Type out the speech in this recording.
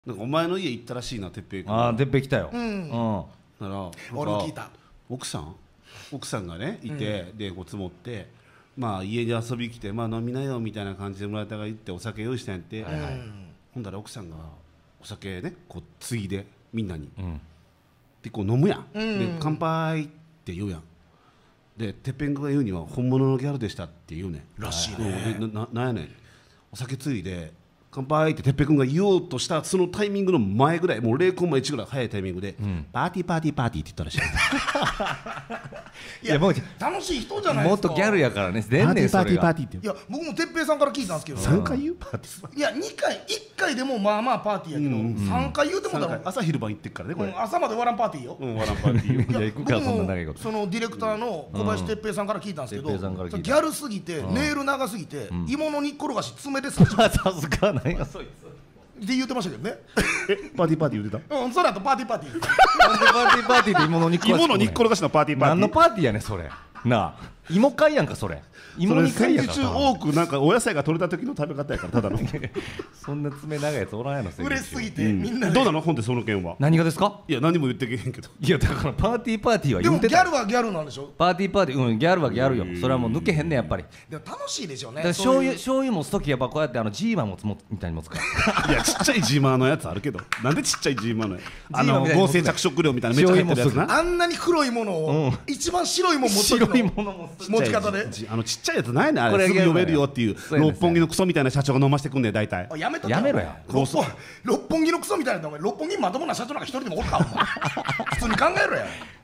なんかお前の家行ったらしいな、てっぺい君。 ああ、てっぺい来たよ。 だから俺も聞いた。 奥さんがねいて、でこう積もって、まあ家に遊び来て、まあ飲みなよみたいな感じで村田が行ってお酒用意したんやって、ほんだら奥さんがお酒ねこうついでみんなに、でこう飲むやん、で乾杯って言うやん。でてっぺんが言うには本物のギャルでしたって言うねんらしいね。 なんやねん、お酒ついで乾杯っててっぺい君が言おうとしたそのタイミングの前ぐらい、もう0コンマ1ぐらい早いタイミングで、パーティーパーティーパーティーって言ったらしい。 いやもう楽しい人じゃないですか。 もっとギャルやからね。出んねんそれが。 パーティーっていや僕も哲平さんから聞いたんですけど、 3回言うパーティー。 いや2回1回でもまあまあパーティーやけど、3回言うてもたら朝昼晩行ってっからねこれ。 朝まで終わらんパーティーよ。 わらんパーティーよ。 いや行くか僕そんな長いこと。 もそのディレクターの小林哲平さんから聞いたんですけど、 哲平さんから聞いたギャルすぎてネイル長すぎて芋の煮っころがし爪で刺してさすがないがそいつ。 って言ってましたけどね。 パーティーパーティー言ってた。 その後パーティーパーティー。 なんでパーティーパーティーで芋の煮っころ芋の煮っころがしのパーティーパーティー。 何のパーティーやねんそれ。なあ芋会やんかそれ。 それ芋煮会戦時やから。 中多くなんかお野菜が取れた時の食べ方やからただの。 そんな爪長いやつおらんやろ。 嬉しすぎてみんなで。 どうなのほんでその件は。 何がですか。 いや何も言ってけへんけど。 いやだからパーティーパーティーはでもギ言うてたよ。 ャルはギャルなんでしょ。 パーティーパーティーギャルはギャルよ。それはもう抜けへんねんやっぱり。 でも楽しいでしょうね。 だからそういう醤油持つ時やっぱこうやってジーマ持つみたいに持つからいやちっちゃいジーマーのやつあるけど、なんでちっちゃいジーマーのやつ。 ジーマーみたいに合成着色料みたいなめっちゃ入ってるやつな。 あんなに黒いものを一番白いもん持っと白いくもの持つ持ち方で。 ちっちゃいやつないねんあこれれ、すぐ読めるよっていうそうやねん六本木のクソみたいな社長が飲ましてくんねん大体。 やめとけやめろや。 六本木のクソみたいなお前六本木にまともな社長なんか一人でもおるかお前。普通に考えろや。